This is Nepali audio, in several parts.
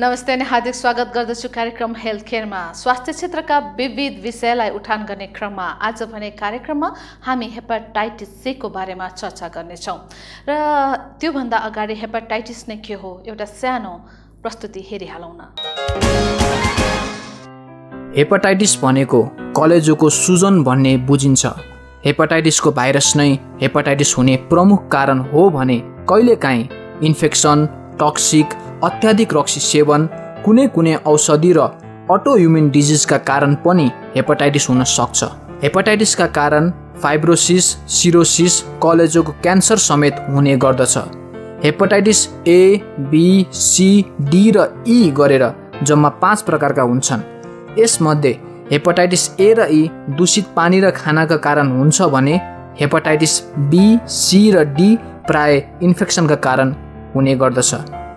नमस्ते अनि हार्दिक स्वागत गर्दछु कार्यक्रम हेल्थ केयरमा। स्वास्थ्य क्षेत्रका विविध विषयलाई उठान गर्ने क्रममा आज भने कार्यक्रममा हामी हेपाटाइटिस सी को बारेमा चर्चा गर्नेछौँ र त्योभन्दा अगाडि हेपाटाइटिस नै के हो एउटा सानो प्रस्तुति हेरिहालौँ न। हेपाटाइटिस भनेको कलेजोको सुजन भन्ने बुझिन्छ। हेपाटाइटिसको भाइरस नै हेपाटाइटिस हुने प्रमुख कारण हो भने कहिलेकाहीँ इन्फेक्सन, टक्सिक, अत्याधिक रक्सी सेवन, कुनै औषधि र अटोइम्युन डिजिजका कारण पनि हेपाटाइटिस हुन सक्छ। हेपाटाइटिसका कारण फाइब्रोसिस, सिरोसिस, कलेजोको क्यान्सर समेत हुने गर्दछ। Hepatitis A, B, C, D र ई गरेर जम्मा 5 प्रकारका हुन्छन्। यसमध्ये हेपाटाइटिस ए र ई दूषित पानी र खानाका कारण हुन्छ भने हेपाटाइटिस बी, सी र डी प्राय इन्फेक्सनका कारण हुने गर्दछ।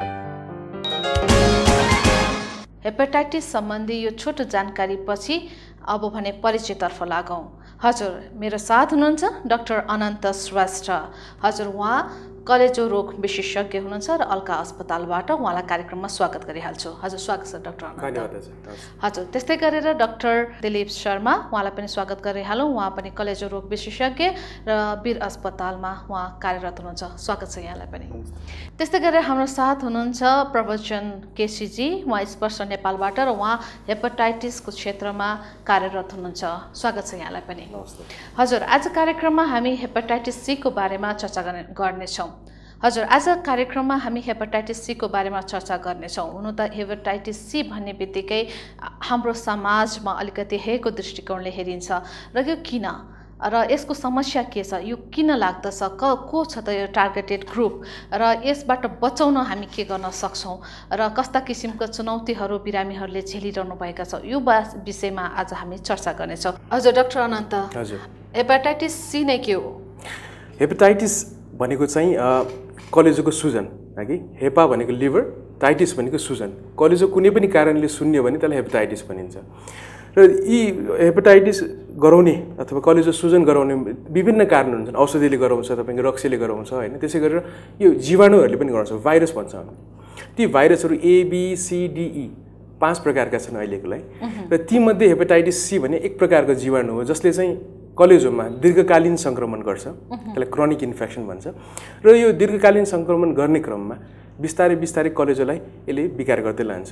हेपाटाइटिस सम्बन्धी यो छोटो जानकारी पछि अब भने परिचयतर्फ लागौँ। हजुर, मेरो साथ हुनुहुन्छ डाक्टर अनन्त श्रेष्ठ। हजुर, उहाँ कलेजो रोग विशेषज्ञ हुनुहुन्छ र अल्का अस्पतालबाट उहाँलाई कार्यक्रममा स्वागत गरिहाल्छु। हजुर, स्वागत छ डाक्टर अनन्त। हजुर, त्यस्तै गरेर डाक्टर दिलीप शर्मा, उहाँलाई पनि स्वागत गरिहालौँ। उहाँ पनि कलेजो रोग विशेषज्ञ र वीर अस्पतालमा उहाँ कार्यरत हुनुहुन्छ। स्वागत छ यहाँलाई पनि। त्यस्तै गरेर हाम्रो साथ हुनुहुन्छ प्रवचन केसीजी, उहाँ स्पर्श नेपालबाट र उहाँ हेपाटाइटिसको क्षेत्रमा कार्यरत हुनुहुन्छ। स्वागत छ यहाँलाई पनि। हजुर, आज कार्यक्रममा हामी हेपाटाइटिस सी को बारेमा चर्चा गर्नेछौँ। हजुर, आज कार्यक्रममा हामी हेपाटाइटिस सी को बारेमा चर्चा गर्नेछौँ। हुन त हेपाटाइटिस सी भन्ने बित्तिकै हाम्रो समाजमा अलिकति हेको दृष्टिकोणले हेरिन्छ र यो किन र यसको समस्या के छ, यो किन लाग्दछ, को छ त यो टार्गेटेड ग्रुप र यसबाट बचाउन हामी के गर्न सक्छौँ र कस्ता किसिमका चुनौतीहरू बिरामीहरूले झेलिरहनु भएका छ, यो विषयमा आज हामी चर्चा गर्नेछौँ। हजुर डाक्टर अनन्त, हजुर, हेपाटाइटिस सी नै के हो? हेपाटाइटिस भनेको चाहिँ कलेजोको सुजन कि हेपा भनेको लिभर, टाइटिस भनेको सुजन। कलेजो कुनै पनि कारणले सुन्यो भने त्यसलाई हेपाटाइटिस भनिन्छ। र यी हेपाटाइटिस गराउने अथवा कलेजो सुजन गराउने विभिन्न कारण हुन्छन्। औषधिले गराउँछ, तपाईँको रक्सीले गराउँछ होइन। त्यसै गरेर यो जीवाणुहरूले पनि गराउँछ, भाइरस भन्छ हामी। ती भाइरसहरू A, B, C, D, E 5 प्रकारका छन् अहिलेकोलाई। र तीमध्ये हेपाटाइटिस सी भने एक प्रकारको जीवाणु हो जसले चाहिँ कलेजोमा दीर्घकालीन सङ्क्रमण गर्छ। त्यसलाई क्रोनिक इन्फेक्सन भन्छ। र यो दीर्घकालीन सङ्क्रमण गर्ने क्रममा बिस्तारै कलेजोलाई यसले विकार गर्दै लान्छ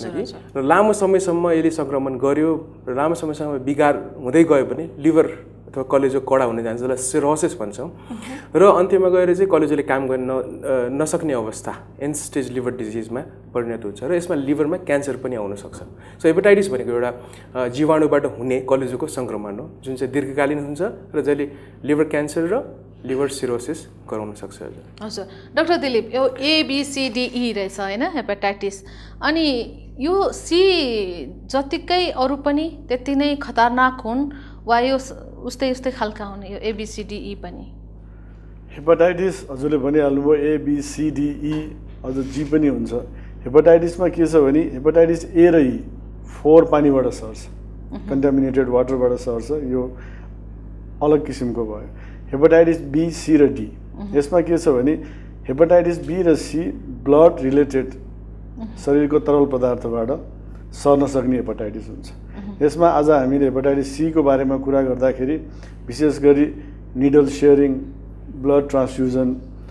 र लामो समयसम्म यसले सङ्क्रमण गर्यो र लामो समयसम्म विकार हुँदै गयो भने लिभर अथवा कलेजो कडा हुन जान्छ, जसलाई सिरोसिस भन्छौँ। र अन्त्यमा गएर चाहिँ कलेजोले काम गर्न नसक्ने अवस्था, एन्ड स्टेज लिभर डिजिजमा परिणत हुन्छ र यसमा लिभरमा क्यान्सर पनि आउन सक्छ। सो हेपाटाइटिस भनेको एउटा जीवाणुबाट हुने कलेजोको सङ्क्रमण हो जुन चाहिँ दीर्घकालीन हुन्छ र जसले लिभर क्यान्सर र लिभर सिरोसिस गराउन सक्छ। हजुर डाक्टर दिलीप, यो A, B, C, D, E रहेछ होइन हेपाटाइटिस, अनि यो सी जतिकै अरू पनि त्यति नै खतरनाक हुन् वा यो उस्तै खालका हुन् यो A, B, C, D, E पनि? हेपाटाइटिस हजुरले भनिहाल्नुभयो A, B, C, D, E अझ जी पनि हुन्छ। हेपाटाइटिसमा के छ भने हेपाटाइटिस ए र ई 4 पानीबाट सर्छ, कन्टामिनेटेड वाटरबाट सर्छ, यो अलग किसिमको भयो। हेपाटाइटिस बी, सी र डी, यसमा के छ भने हेपाटाइटिस बी र सी ब्लड रिलेटेड शरीरको तरल पदार्थबाट सर्न सक्ने हेपाटाइटिस हुन्छ। यसमा आज हामीले हेपाटाइटिस सी को बारेमा कुरा गर्दाखेरि विशेष गरी needle sharing, blood transfusion,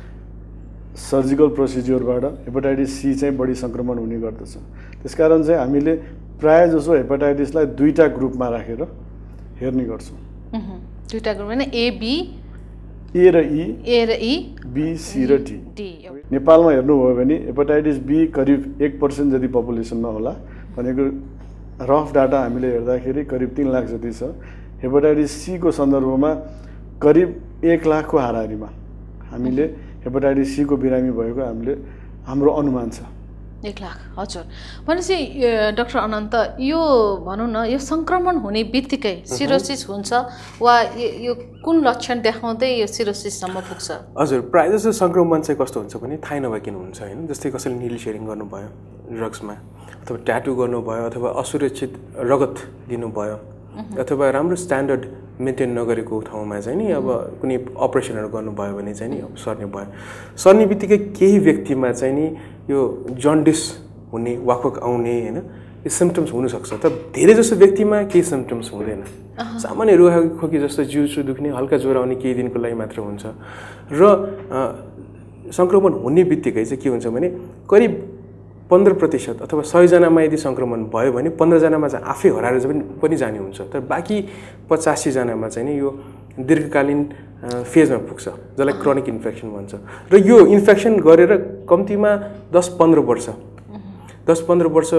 surgical प्रोसिड्योरबाट हेपाटाइटिस सी चाहिँ बढी सङ्क्रमण हुने गर्दछ। त्यसकारण चाहिँ हामीले प्राय जसो हेपाटाइटिसलाई 2टा ग्रुपमा राखेर हेर्ने गर्छौँ। 2टा ग्रुप होइन, ए, बी, ए र ई, बी, सी र डी। नेपालमा हेर्नुभयो भने हेपाटाइटिस बी करिब 1% जति पपुलेसनमा होला भनेको रफ डाटा हामीले हेर्दाखेरि करिब 3 लाख जति छ। हेपाटाइटिस सी को सन्दर्भमा करिब 1 लाखको हाराहारीमा हामीले हेपाटाइटिस सी को बिरामी भएको हाम्रो अनुमान छ। 1 लाख। हजुर, भनेपछि डाक्टर अनन्त, यो भनौँ न, यो सङ्क्रमण हुने बित्तिकै सिरोसिस हुन्छ वा यो कुन लक्षण देखाउँदै यो सिरोसिससम्म पुग्छ? हजुर, प्रायः जस्तो सङ्क्रमण चाहिँ कस्तो हुन्छ भने थाहै नभइकन हुन्छ होइन। जस्तै कसैले निडल सेयरिङ गर्नुभयो ड्रग्समा, अथवा ट्याटु गर्नुभयो, अथवा असुरक्षित रगत दिनुभयो, अथवा राम्रो स्ट्यान्डर्ड मेन्टेन नगरेको ठाउँमा चाहिँ नि अब कुनै अपरेसनहरू गर्नुभयो भने चाहिँ नि सर्ने भयो। सर्ने बित्तिकै केही व्यक्तिमा चाहिँ नि यो जन्डिस हुने वाकवाक आउने होइन यो सिम्पटम्स हुनसक्छ तर धेरै जसो व्यक्तिमा केही सिम्पटम्स हुँदैन सामान्य रुघाखोकी जस्तो जिउ दुख्ने हल्का ज्वरो आउने केही दिनको लागि मात्र हुन्छ र सङ्क्रमण हुने बित्तिकै चाहिँ के हुन्छ भने करिब 15% अथवा 100 जनामा यदि सङ्क्रमण भयो भने 15 जनामा चाहिँ आफै हराएर पनि जाने हुन्छ तर बाँकी 85 जनामा चाहिँ नि यो दीर्घकालीन फेजमा पुग्छ जसलाई क्रोनिक इन्फेक्सन भन्छ र यो इन्फेक्सन गरेर कम्तीमा 10-15 वर्ष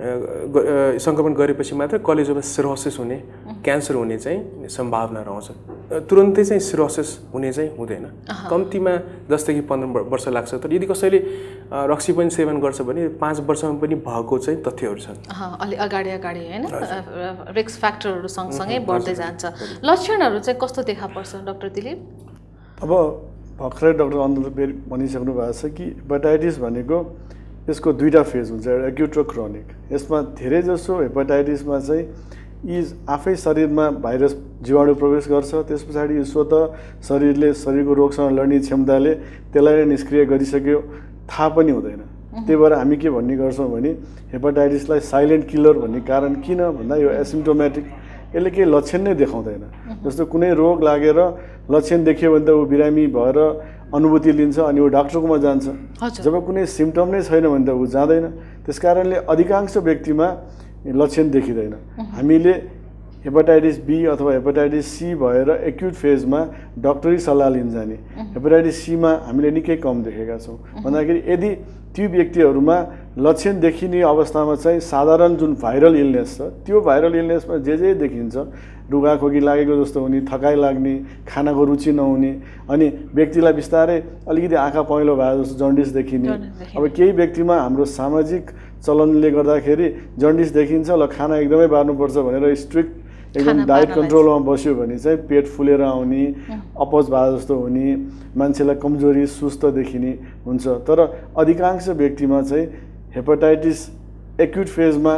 सङ्क्रमण गरेपछि मात्र कलेजोमा सिरोसिस हुने क्यान्सर हुने चाहिँ सम्भावना रहन्छ तुरुन्तै चाहिँ सिरोसिस हुने चाहिँ हुँदैन कम्तीमा 10 देखि 15 वर्ष लाग्छ तर यदि कसैले रक्सी पनि सेवन गर्छ भने 5 वर्षमा पनि भएको चाहिँ तथ्यहरू छन् अलि अगाडि हैन रिस्क फ्याक्टरहरू सँगसँगै बढ्दै जान्छ लक्षणहरू चाहिँ कस्तो देखा पर्छ डाक्टर दिलीप अब भर्खरै डाक्टर अनन्तले भनिसक्नु भएको छ कि हेपाटाइटिस भनेको यसको दुईटा फेज हुन्छ एउटा एक्युट र क्रोनिक यसमा धेरै जसो हेपाटाइटिसमा चाहिँ यी आफै शरीरमा भाइरस जीवाणु प्रवेश गर्छ त्यस पछाडि स्वतः शरीरको रोगसँग लड्ने क्षमताले त्यसलाई नै निष्क्रिय गरिसक्यो थाहा पनि हुँदैन त्यही भएर हामी के भन्ने गर्छौँ भने हेपाटाइटिसलाई साइलेन्ट किलर भन्ने कारण किन भन्दा यो एसिम्प्टोमेटिक यसले केही लक्षण नै देखाउँदैन जस्तो कुनै रोग लागेर लक्षण देखियो भने त ऊ बिरामी भएर अनुभूति लिन्छ अनि ऊ डाक्टरकोमा जान्छ जब कुनै सिम्पटम नै छैन भने त ऊ जाँदैन त्यसकारणले अधिकांश व्यक्तिमा लक्षण देखिँदैन हामीले हेपाटाइटिस बी अथवा हेपाटाइटिस सी भएर एक्युट फेजमा डक्टरी सल्लाह लिन जाने हेपाटाइटिस सीमा हामीले निकै कम देखेका छौँ भन्दाखेरि यदि ती व्यक्तिहरूमा लक्षण देखिने अवस्थामा चाहिँ साधारण जुन भाइरल इलनेस छ त्यो भाइरल इलनेसमा जे देखिन्छ रुघाखोकी लागेको जस्तो हुने थकाइ लाग्ने खानाको रुचि नहुने अनि व्यक्तिलाई बिस्तारै अलिकति आँखा पहेँलो भए जस्तो जन्डिस देखिने अब केही व्यक्तिमा हाम्रो सामाजिक चलनले गर्दाखेरि जन्डिस देखिन्छ ल खाना एकदमै बार्नुपर्छ भनेर स्ट्रिक्ट एकदम डाइट कन्ट्रोलमा बस्यो भने चाहिँ पेट फुलेर आउने अपच भए जस्तो हुने मान्छेलाई कमजोरी सुस्त देखिने हुन्छ तर अधिकांश व्यक्तिमा चाहिँ हेपाटाइटिस एक्युट फेजमा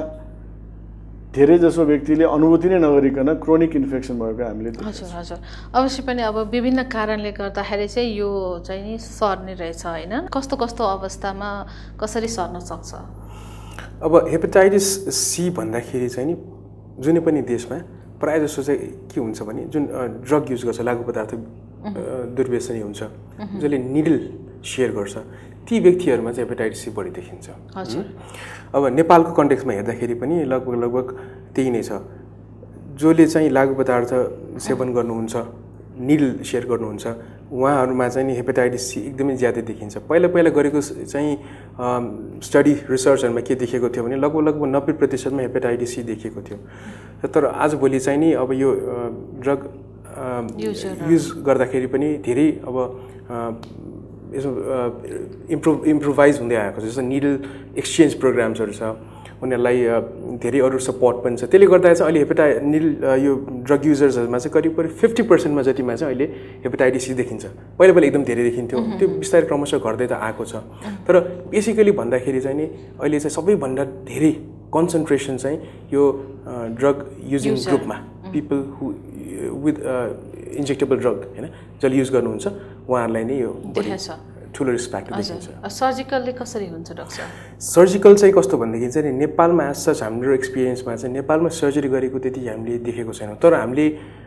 धेरै जसो व्यक्तिले अनुभूति नै नगरिकन क्रोनिक इन्फेक्सन भएको हामीले हजुर अवश्य पनि अब विभिन्न कारणले गर्दाखेरि चाहिँ यो चाहिँ नि सर्ने रहेछ हैन कस्तो अवस्थामा कसरी सर्न सक्छ अब हेपाटाइटिस सी भन्दाखेरि चाहिँ नि जुनै पनि देशमा प्रायः जसो चाहिँ के हुन्छ भने जुन ड्रग युज गर्छ लागु पदार्थ दुर्व्यसनी हुन्छ जसले निडल सेयर गर्छ ती व्यक्तिहरूमा चाहिँ हेपाटाइटिस सी बढी देखिन्छ अब नेपालको कन्टेक्स्टमा हेर्दाखेरि पनि लगभग त्यही नै छ जसले चाहिँ लागु पदार्थ सेवन गर्नुहुन्छ निडल सेयर गर्नुहुन्छ उहाँहरूमा चाहिँ नि हेपाटाइटिस सी एकदमै ज्यादा देखिन्छ पहिला गरेको चाहिँ स्टडी रिसर्चहरूमा के देखेको थियो भने लगभग 90% हेपाटाइटिस सी देखिएको थियो तर आजभोलि चाहिँ नि अब यो ड्रग युज गर्दाखेरि पनि धेरै अब यसो इम्प्रोभाइज हुँदै आएको छ जस्तो निडल एक्सचेन्ज प्रोग्राम्सहरू छ उनीहरूलाई धेरै अरू सपोर्ट पनि छ त्यसले गर्दा चाहिँ अहिले निडल यो ड्रग युजर्सहरूमा चाहिँ करिब 50% जतिमा चाहिँ अहिले हेपाटाइटिस सी देखिन्छ पहिला एकदम धेरै देखिन्थ्यो त्यो बिस्तारै क्रमशः घट्दै त आएको छ तर बेसिकली भन्दाखेरि चाहिँ नि अहिले चाहिँ सबैभन्दा धेरै कन्सन्ट्रेसन चाहिँ यो ड्रग युजिङ ग्रुपमा people who with injectable drug हैन जसले युज गर्नुहुन्छ उहाँहरूलाई नै यो ठुलो रिस्क फ्याक्टर देखिन्छ सर्जिकलले कसरी हुन्छ डाक्टर सर्जिकल चाहिँ कस्तो भन्दाखेरि चाहिँ नेपालमा एज सच हाम्रो एक्सपिरियन्समा चाहिँ नेपालमा सर्जरी गरेको त्यति हामीले देखेको छैनौँ तर हामीले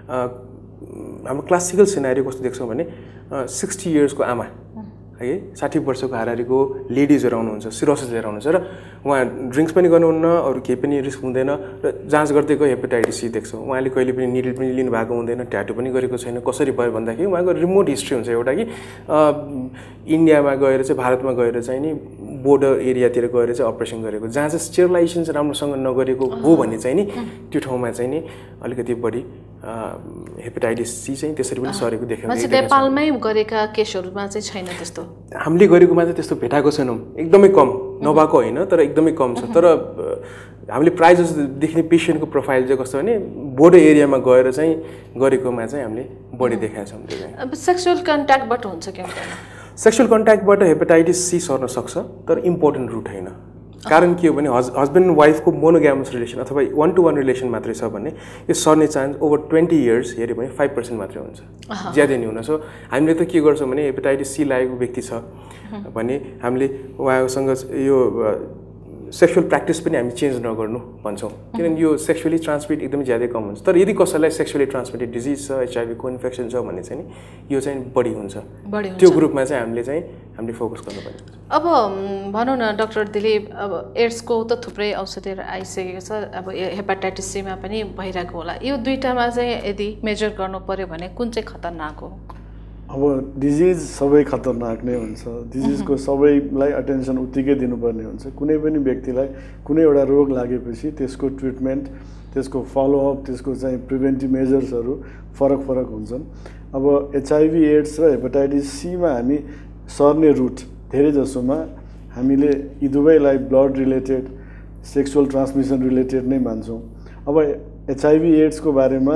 हाम्रो क्लासिकल सिनारियो कस्तो देख्छौँ भने 60 इयर्सको आमा है 60 वर्षको हारारीको लेडिजहरू आउनुहुन्छ सिरोसिसहरू आउनुहुन्छ र उहाँ ड्रिङ्क्स पनि गर्नुहुन्न अरू केही पनि रिस्क हुँदैन र जाँच गर्दै गयो हेपाटाइटिस सी देख्छौँ उहाँले कहिले पनि निडल पनि लिनुभएको हुँदैन ट्याटू पनि गरेको छैन कसरी भयो भन्दाखेरि उहाँको रिमोट हिस्ट्री हुन्छ एउटा कि इन्डियामा गएर चाहिँ भारतमा गएर चाहिँ नि बोर्डर एरियातिर गएर चाहिँ अपरेसन गरेको जहाँ चाहिँ स्टेरिलाइजेसन चाहिँ राम्रोसँग नगरेको हो भने चाहिँ नि त्यो ठाउँमा चाहिँ नि अलिकति बढी हेपाटाइटिस सी चाहिँ त्यसरी पनि सरेको देखाउँछ नेपालमै गरेका केसहरूमा चाहिँ छैन त्यस्तो हामीले गरेकोमा चाहिँ त्यस्तो भेटाएको छैनौँ एकदमै कम नभएको होइन तर एकदमै कम छ तर हामीले प्रायः जस्तो देख्ने पेसेन्टको प्रोफाइल चाहिँ कस्तो भने बोर्डर एरियामा गएर चाहिँ गरेकोमा चाहिँ हामीले बढी देखाएको छौँ त्यो चाहिँ अब सेक्सुअल कन्ट्याक्टबाट हुन्छ कि हुँदैन सेक्सुअल कन्ट्याक्टबाट हेपाटाइटिस सी सर्न सक्छ तर इम्पोर्टेन्ट रुट होइन कारण के हो भने हस्बेन्ड वाइफको मोनोग्यामस रिलेसन अथवा 1-to-1 रिलेसन मात्रै छ भने यो सर्ने चान्स ओभर 20 इयर्स हेऱ्यो भने 5% मात्रै हुन्छ ज्यादै नै हुन सो हामीले त के गर्छौँ भने हेपाटाइटिस सी लागेको व्यक्ति छ भने हामीले उहाँसँग यो सेक्सुअल प्र्याक्टिस पनि हामी चेन्ज नगर्नु भन्छौँ किनभने यो सेक्सुअली ट्रान्समिट एकदमै ज्यादै कम हुन्छ तर यदि कसैलाई सेक्सुअली ट्रान्समिटेड डिजिज छ HIV को इन्फेक्सन छ भने चाहिँ नि यो चाहिँ बढी हुन्छ त्यो ग्रुपमा चाहिँ हामीले फोकस गर्नुपर्ने हुन्छ। अब भनौँ न डाक्टर दिलीप अब एड्सको त थुप्रै औषधिहरू आइसकेको छ अब हेपाटाइटिस सीमा पनि भइरहेको होला यो दुईटामा चाहिँ यदि मेजर गर्नु पर्यो भने कुन चाहिँ खतरनाक हो? अब डिजिज सबै खतरनाक नै हुन्छ डिजिजको सबैलाई अटेन्सन उत्तिकै दिनुपर्ने हुन्छ कुनै पनि व्यक्तिलाई कुनै एउटा रोग लागेपछि त्यसको ट्रिटमेन्ट त्यसको फलोअप त्यसको चाहिँ प्रिभेन्टिभ मेजर्सहरू फरक हुन्छन्। अब HIV एड्स र हेपाटाइटिस सीमा हामी सर्ने रुट धेरै जसोमा हामीले यी दुवैलाई blood related sexual transmission related नै मान्छौँ। अब HIV एड्सको बारेमा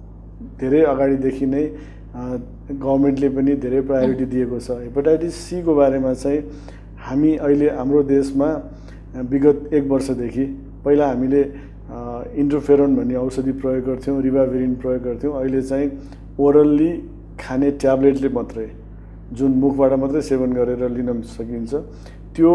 धेरै अगाडिदेखि नै गभर्नमेन्टले पनि धेरै प्रायोरिटी दिएको छ। हेपाटाइटिस सी को बारेमा चाहिँ हामी अहिले हाम्रो देशमा विगत 1 वर्षदेखि पहिला हामीले इन्टरफेरोन भन्ने औषधि प्रयोग गर्थ्यौँ रिबाभिरिन प्रयोग गर्थ्यौँ अहिले चाहिँ ओरल्ली खाने ट्याब्लेटले मात्रै जुन मुखबाट मात्रै सेवन गरेर लिन सकिन्छ त्यो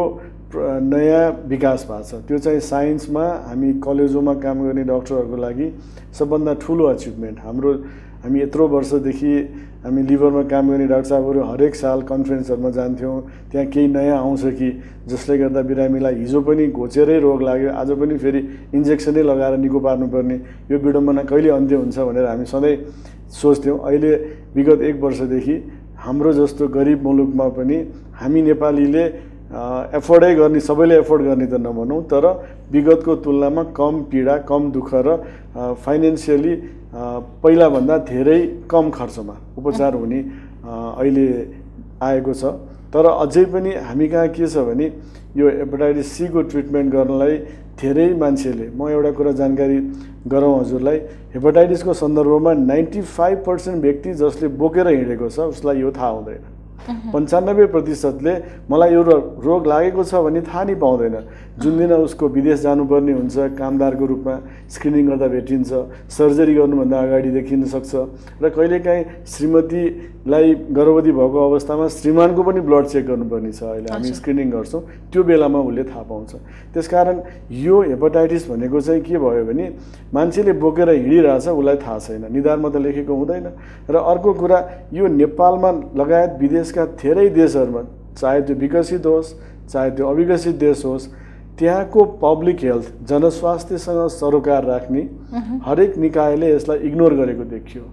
नयाँ विकास भएको छ। त्यो चाहिँ साइन्समा हामी कलेजोमा काम गर्ने डाक्टरहरूको लागि सबभन्दा ठुलो अचिभमेन्ट हामी यत्रो वर्षदेखि हामी लिभरमा काम गर्ने डाक्टर साहबहरू हरेक साल कन्फरेन्सहरूमा जान्थ्यौँ त्यहाँ केही नयाँ आउँछ कि जसले गर्दा बिरामीलाई हिजो पनि घोचेरै रोग लाग्यो आज पनि फेरि इन्जेक्सनै लगाएर निको पार्नुपर्ने यो विडम्बना कहिले अन्त्य हुन्छ भनेर हामी सधैँ सोच्थ्यौँ। अहिले विगत 1 वर्षदेखि हाम्रो जस्तो गरिब मुलुकमा पनि हामी नेपालीले एफोर्डै गर्ने सबैले एफोर्ड गर्ने त नभनौँ तर विगतको तुलनामा कम पीडा कम दुःख र फाइनेन्सियली पहिलाभन्दा धेरै कम खर्चमा उपचार हुने अहिले आएको छ। तर अझै पनि हामी कहाँ के छ भने यो हेपाटाइटिस सी को ट्रिटमेन्ट गर्नलाई धेरै मान्छेले म एउटा कुरा जानकारी गरौँ हजुरलाई हेपाटाइटिसको सन्दर्भमा 95% व्यक्ति जसले बोकेर हिँडेको छ उसलाई यो थाहा हुँदैन 95%ले मलाई यो रोग लागेको छ भन्ने थाहा नै पाउँदैन। जुन दिन उसको विदेश जानुपर्ने हुन्छ कामदारको रूपमा स्क्रिनिङ गर्दा भेटिन्छ सर्जरी गर्नुभन्दा अगाडि देखिन सक्छ र कहिलेकाहीँ श्रीमतीलाई गर्भवती भएको अवस्थामा श्रीमानको पनि ब्लड चेक गर्नुपर्ने छ अहिले हामी स्क्रिनिङ गर्छौँ त्यो बेलामा उसले थाहा पाउँछ। त्यसकारण यो हेपाटाइटिस भनेको चाहिँ के भयो भने मान्छेले बोकेर हिँडिरहेछ उसलाई थाहा छैन निधारमा त लेखेको हुँदैन। र अर्को कुरा यो नेपालमा लगायत विदेशका धेरै देशहरूमा चाहे त्यो विकसित होस् चाहे त्यो अविकसित देश होस् त्यहाँको पब्लिक हेल्थ जनस्वास्थ्यसँग सरोकार राख्ने हरेक निकायले यसलाई इग्नोर गरेको देखियो।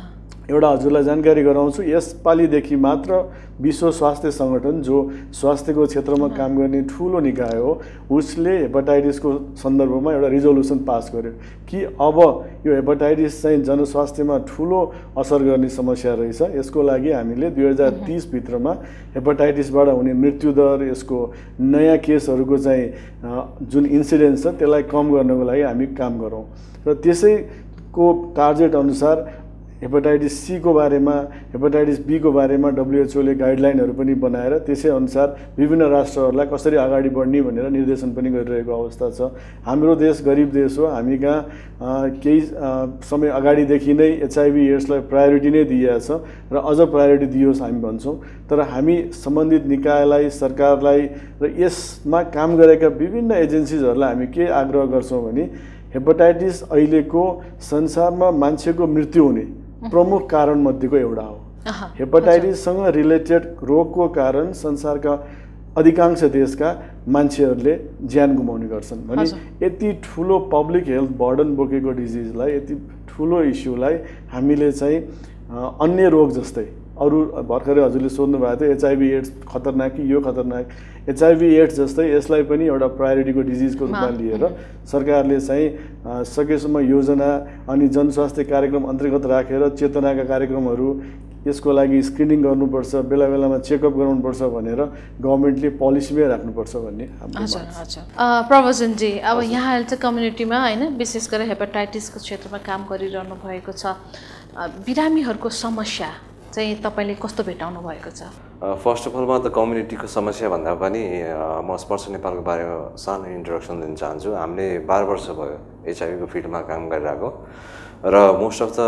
एउटा हजुरलाई जानकारी गराउँछु यसपालिदेखि मात्र विश्व स्वास्थ्य सङ्गठन जो स्वास्थ्यको क्षेत्रमा काम गर्ने ठुलो निकाय हो उसले हेपाटाइटिसको सन्दर्भमा एउटा रिजोल्युसन पास गर्यो कि अब यो हेपाटाइटिस चाहिँ जनस्वास्थ्यमा ठुलो असर गर्ने समस्या रहेछ। यसको लागि हामीले 2030 भित्रमा हेपाटाइटिसबाट हुने मृत्युदर यसको नयाँ केसहरूको चाहिँ जुन इन्सिडेन्स छ त्यसलाई कम गर्नको लागि हामी काम गरौँ र त्यसैको टार्गेट अनुसार हेपाटाइटिस सी को बारेमा हेपाटाइटिस बी को बारेमा WHO ले गाइडलाइनहरू पनि बनाएर त्यसै अनुसार विभिन्न राष्ट्रहरूलाई कसरी अगाडि बढ्ने भनेर निर्देशन पनि गरिरहेको अवस्था छ। हाम्रो देश गरिब देश हो हामी कहाँ केही समय अगाडिदेखि नै HIV एड्सलाई प्रायोरिटी नै दिएको छ र अझ प्रायोरिटी दियोस् हामी भन्छौँ। तर हामी सम्बन्धित निकायलाई सरकारलाई र यसमा काम गरेका विभिन्न एजेन्सिजहरूलाई हामी के आग्रह गर्छौँ भने हेपाटाइटिस अहिलेको संसारमा मान्छेको मृत्यु हुने प्रमुख कारण मध्येको एउटा हो। हेपाटाइटिससँग रिलेटेड रोगको कारण संसारका अधिकांश देशका मान्छेहरूले ज्यान गुमाउने गर्छन् भने यति ठुलो पब्लिक हेल्थ बर्डन बोकेको डिजिजलाई यति ठुलो इस्युलाई हामीले चाहिँ अन्य रोग जस्तै अरू भर्खरै हजुरले सोध्नु भएको थियो HIV एड्स खतरनाक कि यो खतरनाक HIV एड्स जस्तै यसलाई पनि एउटा प्रायोरिटीको डिजिजको रूपमा लिएर सरकारले चाहिँ सकेसम्म योजना अनि जनस्वास्थ्य कार्यक्रम अन्तर्गत राखेर चेतनाका कार्यक्रमहरू यसको लागि स्क्रिनिङ गर्नुपर्छ बेला बेलामा चेकअप गराउनुपर्छ भनेर गभर्नमेन्टले पोलिसीमै राख्नुपर्छ भन्ने हाम्रो माग छ। प्रवचनजी अब यहाँ चाहिँ कम्युनिटीमा हैन विशेष गरेर हेपाटाइटिसको क्षेत्रमा काम गरिरहनु भएको छ बिरामीहरूको समस्या चाहिँ तपाईले कस्तो भेटाउनु भएको छ? फर्स्ट अफ अलमा त कम्युनिटीको समस्या भन्दा पनि म स्पर्श नेपालको बारेमा सानो इन्ट्रोडक्सन दिन चाहन्छु। हामीले 12 वर्ष भयो HIV को फिल्डमा काम गरिरहेको र most of the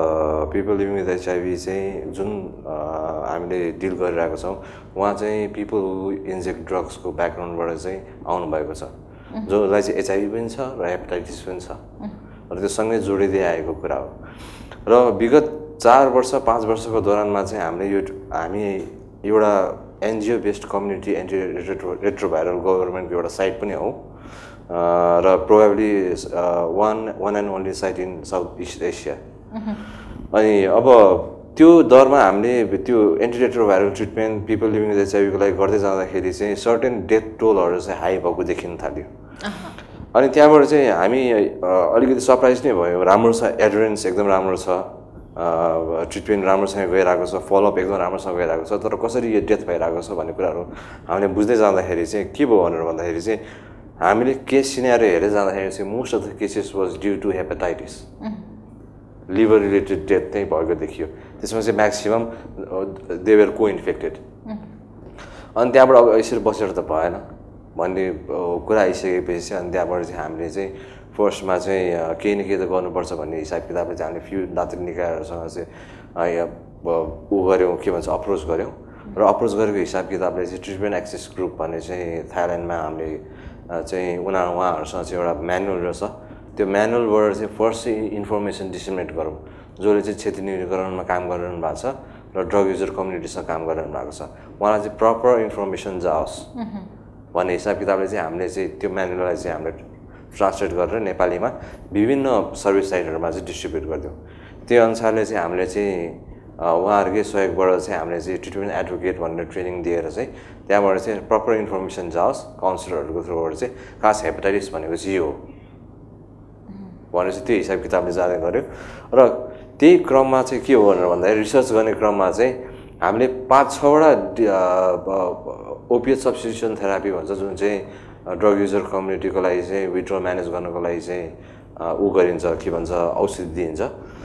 people living with HIV चाहिँ जुन हामीले डिल गरिरहेको छौँ उहाँ चाहिँ पिपल हु इन्जेक्ट ड्रग्सको ब्याकग्राउन्डबाट चाहिँ आउनुभएको छ जसलाई चाहिँ एचआइभी पनि छ र हेपाटाइटिस पनि छ र त्यो सँगै जोडिँदै आएको कुरा हो। र विगत 4 वर्ष 5 वर्षको दौरानमा चाहिँ हामी एउटा NGO based community anti retroviral गभर्नमेन्टको एउटा साइट पनि हौ र probably one and only site in South East Asia. अनि अब त्यो दरमा हामीले त्यो anti retroviral treatment people living with एचआइभीको लागि गर्दै जाँदाखेरि चाहिँ सर्टेन डेथ टोलहरू चाहिँ हाई भएको देखिन थाल्यो। अनि त्यहाँबाट चाहिँ हामी अलिकति सरप्राइज नै भयो। राम्रो छ, एडरेन्स एकदम राम्रो छ, ट्रिटमेन्ट राम्रोसँग गइरहेको छ, फलोअप एकदम राम्रोसँग गइरहेको छ, तर कसरी यो डेथ भइरहेको छ भन्ने कुराहरू हामीले बुझ्दै जाँदाखेरि चाहिँ के भयो भनेर भन्दाखेरि चाहिँ हामीले केस सिनेरियो हेरेर जाँदाखेरि चाहिँ most of the cases was due to hepatitis, liver related death नै भएको देखियो। त्यसमा चाहिँ म्याक्सिमम दे वर को इन्फेक्टेड। अनि त्यहाँबाट अब यसरी बसेर त भएन भन्ने कुरा आइसकेपछि चाहिँ अनि त्यहाँबाट चाहिँ हामीले चाहिँ फर्स्टमा चाहिँ केही न केही त गर्नुपर्छ भन्ने हिसाब किताबले चाहिँ हामीले फ्यु दात्री निकायहरूसँग चाहिँ ऊ गऱ्यौँ, के भन्छ, अप्रोच गऱ्यौँ। र अप्रोच गरेको हिसाब किताबले चाहिँ ट्रिटमेन्ट एक्सेस ग्रुप भन्ने चाहिँ थाइल्यान्डमा हामीले चाहिँ उहाँहरूसँग चाहिँ एउटा म्यानुअल रहेछ। त्यो म्यानुअलबाट चाहिँ फर्स्ट चाहिँ इन्फर्मेसन डिसिमिनेट गरौँ, जसले चाहिँ क्षति न्यूनीकरणमा काम गरिरहनु भएको छ र ड्रग युजर कम्युनिटीसँग काम गरिरहनु भएको छ, उहाँलाई चाहिँ प्रपर इन्फर्मेसन जाओस् भन्ने हिसाब किताबले चाहिँ हामीले चाहिँ त्यो म्यानुअललाई चाहिँ हामीले ट्रान्सलेट गरेर नेपालीमा विभिन्न सर्भिस साइटहरूमा चाहिँ डिस्ट्रिब्युट गरिदियौँ। त्यो अनुसारले चाहिँ हामीले चाहिँ उहाँहरूकै सहयोगबाट चाहिँ हामीले चाहिँ ट्रिटमेन्ट एडभोकेट भनेर ट्रेनिङ दिएर चाहिँ त्यहाँबाट चाहिँ प्रपर इन्फर्मेसन जाओस् काउन्सिलरहरूको थ्रुबाट चाहिँ खास हेपाटाइटिस भनेको चाहिँ यो हो भनेर चाहिँ त्यो हिसाब किताबले जाँदै गऱ्यो। र त्यही क्रममा चाहिँ के हो भनेर भन्दाखेरि रिसर्च गर्ने क्रममा चाहिँ हामीले 5-6वटा ओपिएड सब्स्टिट्युसन थेरापी भन्छ, जुन चाहिँ ड्रग युजर कम्युनिटीको लागि चाहिँ विथड्रल म्यानेज गर्नको लागि चाहिँ ऊ गरिन्छ, के भन्छ, औषधि दिइन्छ।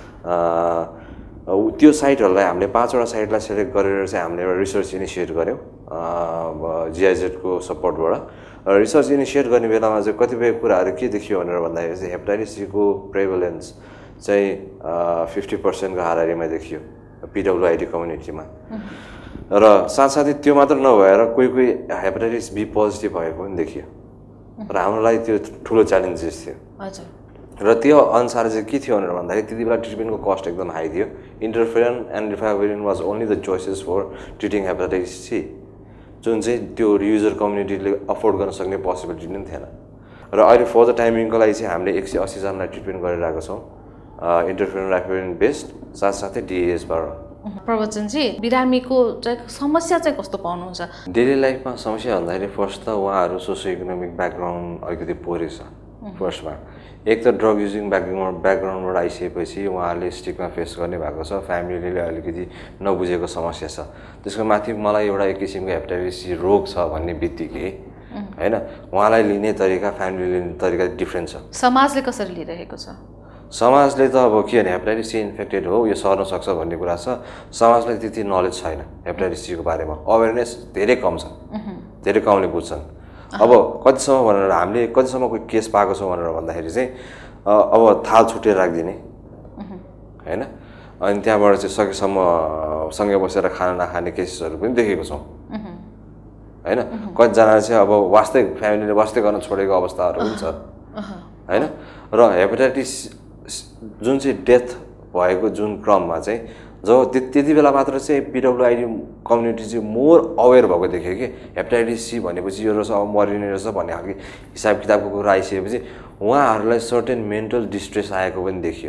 त्यो साइटहरूलाई हामीले 5वटा साइटलाई सेलेक्ट गरेर चाहिँ हामीले एउटा रिसर्च इनिसिएट गऱ्यौँ जिआइजेडको सपोर्टबाट। रिसर्च इनिसिएट गर्ने बेलामा चाहिँ कतिपय कुराहरू के देखियो भनेर भन्दाखेरि चाहिँ हेपाटाइटिस सीको प्रेभलेन्स चाहिँ 50% को हाराहारीमा देखियो पिडब्लुआइडी कम्युनिटीमा। र साथसाथै त्यो मात्र नभएर कोही हेपाटाइटिस बी पोजिटिभ भएको पनि देखियो र हाम्रो लागि त्यो ठुलो च्यालेन्जेस थियो। र त्यो अनुसार चाहिँ के थियो भनेर भन्दाखेरि त्यति बेला ट्रिटमेन्टको कस्ट एकदम हाई थियो। Interferon and ribavirin was only the choices for treating hepatitis C, जुन चाहिँ त्यो युजर कम्युनिटीले अफोर्ड गर्न सक्ने पोसिबिलिटी नै थिएन। र अहिले फर द टाइमिङको लागि चाहिँ हामीले 180 जनालाई ट्रिटमेन्ट गरिरहेको छौँ इन्टरफेरन रिफाभिरिन बेस्ड, साथसाथै डिएसबाट। प्रवचनजी, बिरामीको चाहिँ समस्या चाहिँ कस्तो पाउनुहुन्छ? डेली लाइफमा समस्या भन्दाखेरि फर्स्ट त उहाँहरू सोसियो इकोनोमिक ब्याकग्राउन्ड अलिकति पोरै छ। फर्स्टमा एक त ड्रग युजिङ ब्याकग्राउन्डबाट आइसकेपछि उहाँहरूले स्टिगमा फेस गर्ने भएको छ, फ्यामिलीले अलिकति नबुझेको समस्या छ। त्यसको माथि मलाई एउटा एक किसिमको हेपाटाइटिस सी रोग छ भन्ने बित्तिकै होइन उहाँलाई लिने तरिका, फ्यामिलीले लिने तरिका डिफ्रेन्ट छ। समाजले कसरी लिइरहेको छ? समाजले त अब के भने हेपाटाइटिस सी इन्फेक्टेड हो, यो सर्न सक्छ भन्ने कुरा छ। समाजलाई त्यति नलेज छैन हेपाटाइटिस सीको बारेमा, अवेरनेस धेरै कम छ, धेरै कमले बुझ्छन्। अब कतिसम्म भनेर हामीले कतिसम्म कोही केस पाएको छौँ भनेर भन्दाखेरि चाहिँ अब थाल छुटेर राखिदिने होइन, अनि त्यहाँबाट चाहिँ सकेसम्म सँगै बसेर खाना नखाने केसेसहरू पनि देखेको छौँ होइन। कतिजना चाहिँ अब वास्तै फ्यामिलीले वास्तै गर्न छोडेको अवस्थाहरू पनि छ होइन। र हेपाटाइटिस जुन चाहिँ डेथ भएको जुन क्रममा चाहिँ जब त्यति बेला मात्र चाहिँ पिडब्लुआइडी कम्युनिटी चाहिँ मोर अवेर भएको देख्यो कि हेपाटाइटिस सी भनेपछि यो रहेछ, अब मरिने रहेछ भन्ने खालको हिसाब किताबको कुरा आइसकेपछि उहाँहरूलाई सर्टेन मेन्टल डिस्ट्रेस आएको पनि देखियो।